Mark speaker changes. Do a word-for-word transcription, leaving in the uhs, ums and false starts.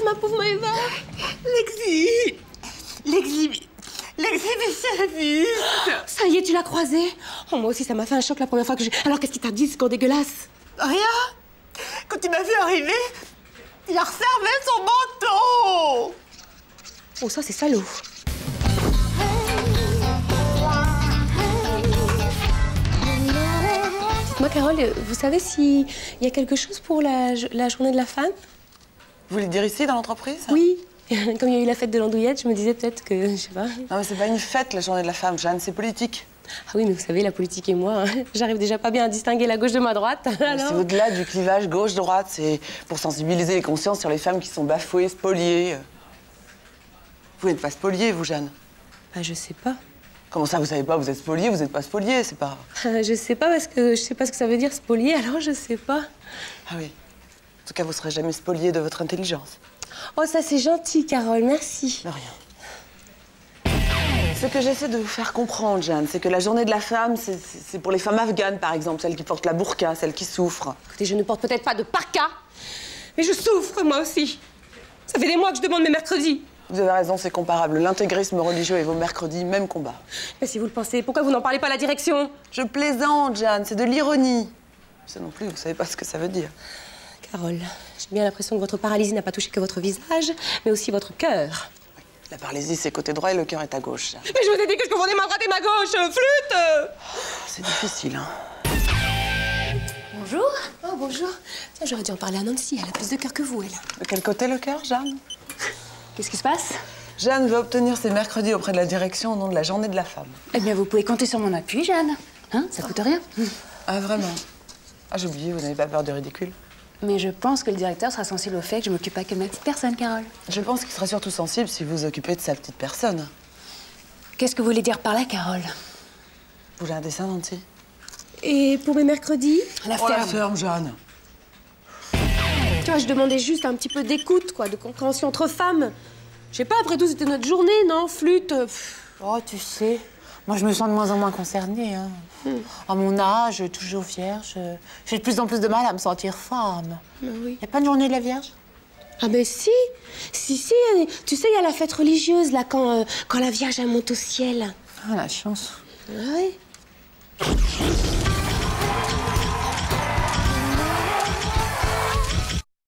Speaker 1: ma pauvre Maëva.
Speaker 2: Lexi. Lexi. L'exhibitionniste.
Speaker 1: Ça y est, tu l'as croisé? Oh, moi aussi, ça m'a fait un choc la première fois que j'ai... Alors, qu'est-ce qu'il t'a dit, ce corps dégueulasse?
Speaker 2: Rien. Quand il m'a vu arriver, il a refermé son manteau.
Speaker 1: Oh, ça, c'est salaud. Moi, Carole, vous savez s'il y a quelque chose pour la, la journée de la femme?
Speaker 2: Vous voulez dire ici, dans l'entreprise?
Speaker 1: Oui. Comme il y a eu la fête de l'andouillette, je me disais peut-être que, je sais pas...
Speaker 2: Non, mais c'est pas une fête, la journée de la femme, Jeanne, c'est politique.
Speaker 1: Ah oui, mais vous savez, la politique et moi, hein, j'arrive déjà pas bien à distinguer la gauche de ma droite.
Speaker 2: C'est au-delà du clivage gauche-droite, c'est pour sensibiliser les consciences sur les femmes qui sont bafouées, spoliées. Vous n'êtes pas spoliée, vous, Jeanne?
Speaker 1: Bah, je sais pas.
Speaker 2: Comment ça, vous savez pas? Vous êtes spoliée, vous n'êtes pas spoliée, c'est pas...
Speaker 1: Euh, je sais pas, parce que je sais pas ce que ça veut dire, spolier, alors je sais pas.
Speaker 2: Ah oui. En tout cas, vous serez jamais spoliée de votre intelligence.
Speaker 1: Oh, ça, c'est gentil, Carole, merci.
Speaker 2: De rien. Ce que j'essaie de vous faire comprendre, Jeanne, c'est que la journée de la femme, c'est pour les femmes afghanes, par exemple, celles qui portent la burqa, celles qui souffrent.
Speaker 1: Écoutez, je ne porte peut-être pas de parka, mais je souffre, moi aussi. Ça fait des mois que je demande mes mercredis.
Speaker 2: Vous avez raison, c'est comparable. L'intégrisme religieux et vos mercredis, même combat.
Speaker 1: Mais si vous le pensez, pourquoi vous n'en parlez pas à la direction?
Speaker 2: Je plaisante, Jeanne, c'est de l'ironie. Ça non plus, vous savez pas ce que ça veut dire.
Speaker 1: Carole, j'ai bien l'impression que votre paralysie n'a pas touché que votre visage, mais aussi votre cœur.
Speaker 2: La paralysie, c'est côté droit et le cœur est à gauche.
Speaker 1: Mais je vous ai dit que je confondais ma droite et ma gauche, flûte!
Speaker 2: C'est difficile, hein.
Speaker 1: Bonjour. Oh, bonjour. Tiens, j'aurais dû en parler à Nancy, elle a plus de cœur que vous, elle.
Speaker 2: De quel côté le cœur, Jeanne?
Speaker 3: Qu'est-ce qui se passe?
Speaker 2: Jeanne veut obtenir ses mercredis auprès de la direction au nom de la journée de la femme.
Speaker 3: Eh bien, vous pouvez compter sur mon appui, Jeanne. Hein, ça coûte rien.
Speaker 2: Ah, vraiment? Ah, j'ai oublié, vous n'avez pas peur du ridicule?
Speaker 3: Mais je pense que le directeur sera sensible au fait que je m'occupe pas que de ma petite personne, Carole.
Speaker 2: Je pense qu'il sera surtout sensible si vous vous occupez de sa petite personne.
Speaker 3: Qu'est-ce que vous voulez dire par là, Carole?
Speaker 2: Vous voulez un dessin, Nancy?
Speaker 1: Et pour mes mercredis?
Speaker 3: La
Speaker 2: Oh,
Speaker 3: ferme.
Speaker 2: la ferme, Jeanne.
Speaker 1: Tu vois, je demandais juste un petit peu d'écoute, quoi, de compréhension entre femmes. Je sais pas, après tout, c'était notre journée, non, flûte?
Speaker 4: Oh, tu sais, moi, je me sens de moins en moins concernée. Hein. Hmm. À mon âge, toujours vierge, j'ai de plus en plus de mal à me sentir femme.
Speaker 1: Ben oui.
Speaker 4: Y a pas de journée de la Vierge?
Speaker 1: Ah ben si, si, si. Tu sais, il y a la fête religieuse, là, quand, euh, quand la Vierge, elle monte au ciel.
Speaker 4: Ah, la chance.
Speaker 1: Ah ouais.